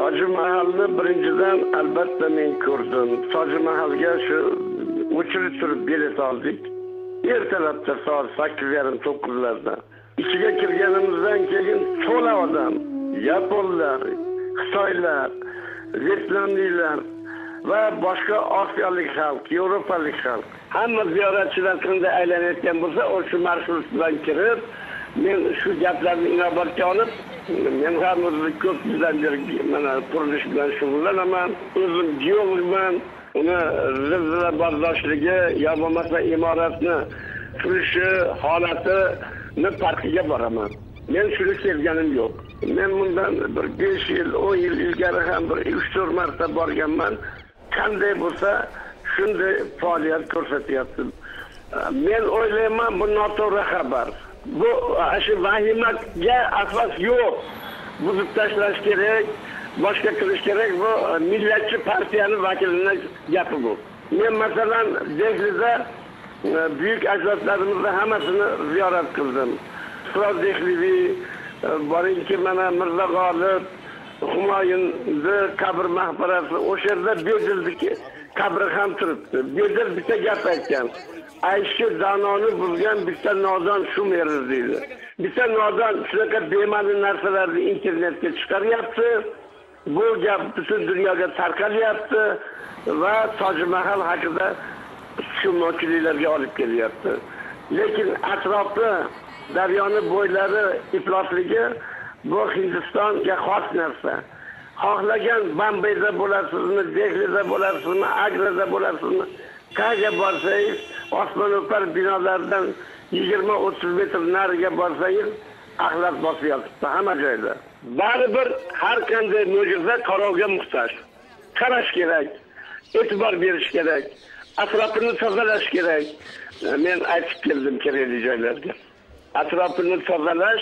Soji Mahalni birinchidan albatta men ko'rdim. Soji Mahalga shu o'chirib turib bilet oldik. Ertalabda soat 8:30-9larda. İçine kirganimizdan keyin to'la odam, Yaponlar, Xitoylar, Vyetnamliklar va boshqa Osiyalik xalq, Yevropalik xalq. Hamma ziyoratchilar qanday aylanayotgan bo'lsa, o'sha marshrut bilan kirib, men shu gaplarni inobatga olib, men ham o'zim ko'p yildan beri mana qurilish bilan shug'ullanaman. O'zim geologman. Uni zilzila bardoshligi, yo bo'lmasa imoratni qurishi holatini farqiga boraman. Men shuni sevganim yo'q. Men bundan bir 5 yil, 10 yil ilgari ham bir 3-4 marta borganman. Qanday bo'lsa, shunday faoliyat ko'rsatyapti. Men o'ylayman, bu noto'g'ri xabar. Bu shu vahimaga asos yo'q. Buzib tashlash kerak, boshqa qilish kerak. Bu millatchi partiyaning vakilining gapi bu. Men masalan Dehlida büyük ajdodlarimizni hammasini ziyorat qildim. Siroj Dehliviy, boringki mana Mirzo G'olib, Humoyunni qabr maqbarasi, o'sha yerda Bedildiki qabri ham turibdi. Bedil bitta gap aytgan. Ayshi danoni buzgan bitta nodon shu merir deydi. Bitta nodon shunaqa bema'ni narsalarni internetga chiqaryapti. Bu gap butun dunyoga tarqalyapti va Soji Mahal haqida tushunmovchiliklarga olib kelyapti. Lekin atrofi daryoni bo'ylari iflosligi bu Hindistonga xos narsa. Xohlagan Bombayda bo'lasizmi, Dehlida bo'lasizmi, Agrada bo'lasizmi, qayerga borsangiz, osmono'par binolardan 20-30 metr nariga borsangiz, axlat bosib yotibdi hamma joyda. Baribir har qanday mo'jiza qarovga muhtoj. Qarash kerak, e'tibor berish kerak, atrofini tozalash kerak. Men aytib keldim kerakli joylarga. Atrofini tozalash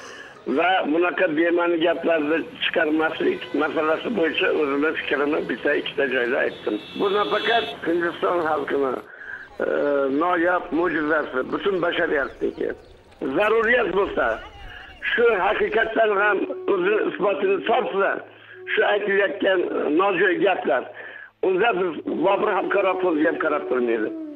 va bunaqa bema'ni gaplarni chiqarmaslik masalasi bo'yicha o'zimning fikrimni bitta ikkita joyda aytdim. Bu nafaqat Hindiston xalqini noyob mo'jizasi, butun bashariyatniki. Zaruriyat bo'lsa, shu haqiqatdan ham o'zini isbotini topsa, shu aytilayotgan nojo'ya gaplar, unda biz Bobur Hamqaropovga ham qarab turmaydi.